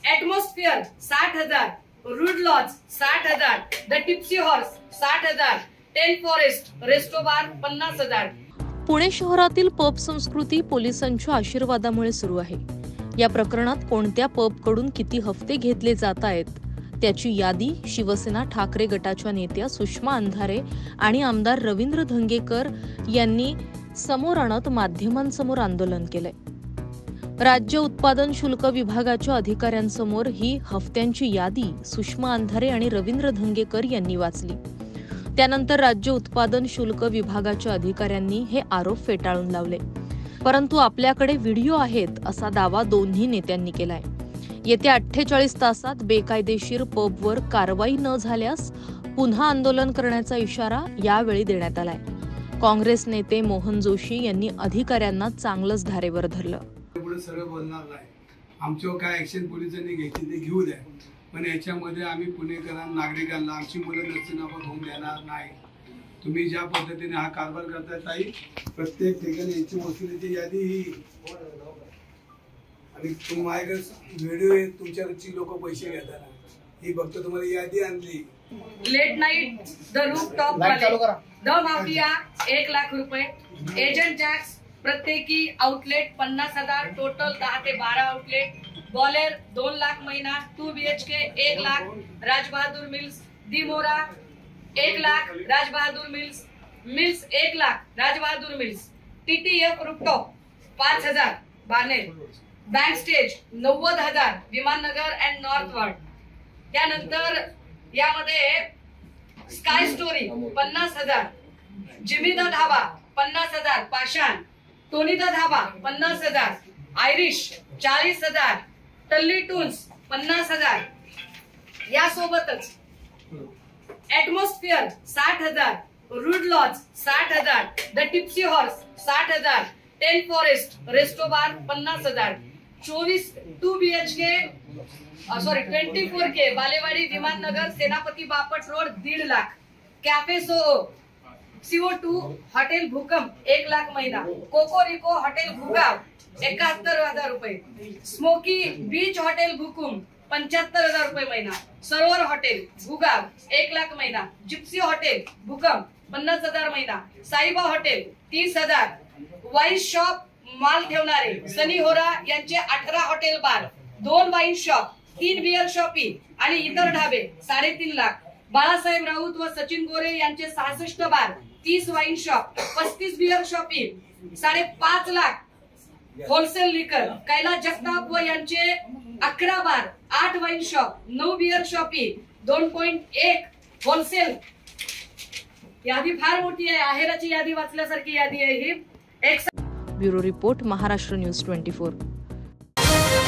Atmosphere 60,000, rude lodge 60,000, the tipsy horse 60,000, 10 forest resto bar 50,000। Pune शहरातील pub संस्कृती पोलिसांच्या आशीर्वादामुळे सुरू आहे। या प्रकरणात कोणत्या पबकडून किती हफ्ते घेतले जात आहेत त्याची यादी शिवसेना ठाकरे गटाच्या नेत्या सुषमा अंधारे आणि आमदार रवींद्र धंगेकर यांनी समोर आणत माध्यमांसमोर आंदोलन केलंय। राज्य उत्पादन शुल्क विभागाच्या अधिकाऱ्यांसमोर ही हफ्त्यांची यादी सुषमा अंधारे आणि रवींद्र धंगेकर यांनी वाचली। त्यानंतर राज्य उत्पादन शुल्क विभागाच्या अधिकाऱ्यांनी हे आरोप फेटाळून लावले, परंतु आपल्याकडे व्हिडिओ आहेत असा दावा दोन्ही नेत्यांनी केलाय। येत्या 48 तासात बेकायदेशीर पबवर कारवाई न झाल्यास पुन्हा आंदोलन करण्याचा इशारा यावेळी देण्यात आलाय। काँग्रेस नेते मोहन जोशी यांनी अधिकाऱ्यांना चांगलंच धारेवर धरलं। पुढे सरळ बोलणार नाही, आमच्यावर काय ऍक्शन पोलिसांनी घेतली ते घेऊ द्या, पण याच्यामध्ये आम्ही पुणेकरांना नागरिकांना आमची मुलं नसताना होऊन देणार नाही। तुम्ही ज्या पद्धतीने हा कारभार करताय ताई, प्रत्येक ठिकाणी याची वसुलीची यादी ही आणि तुम्हाला व्हिडिओ आहे, तुमच्याकडची लोक पैसे घेतात ही फक्त तुम्हाला यादी आणली। लेट नाईट द रूफटॉप वाले, द माफिया 1 लाख रुपये, एजंट जॅक्स प्रत्येकी आउटलेट 50,000, टोटल 10 ते 12 आउटलेट, बॉलेर 2 लाख महिना, 2 BHK 1 lakh, Rajbahadur mills, the Mora 1 lakh, Rajbahadur mills, mills 1 lakh, Rajbahadur mills, TTF rooftop 5,000 Baner, bank stage 90,000 Vimannagar and northward. त्यानंतर यामध्ये sky story 50,000, Jimmy the dhaba 50,000, Pashan, Tony the dhaba 50,000, Irish 40,000, Talli tunes 50,000। यासोबतच atmosphere 60,000, rude lodge 60,000, the tipsy horse 60,000, 10 forest resto bar 50,000, 2 BHK 24K Balewadi Vimannagar Senapati Bapat road 1.5 lakh, cafe CO2 hotel भूकंप 1 लाख महिना, कोकोरिको hotel Bhugaon 71,000 रुपये, smoky beach hotel भूकुम 75,000 रुपये महिना, सरोवर hotel Bhugaon 1 lakh महिना, Gypsy hotel भूकंप 50,000 महिना, साईबा हॉटेल 30,000, वाईन शॉप माल ठेवणारे सनी होरा यांचे 18 hotel bar, 2 wine shop, 3 beer shoppe आणि इतर ढाबे 3.5 लाख, बाळासाहेब राऊत व सचिन गोरे यांचे 66 bar, 30 wine shop, 35 beer shoppe 5.5 lakh, wholesale liquor, Kailas Jagtap व यांचे 11 bar, 8 wine shop, 9 beer shoppe, 2.1 wholesale. यादी फार मोठी आहे, आहेराची यादी वाचल्यासारखी यादी आहे ही। Bureau report, Maharashtra news 24।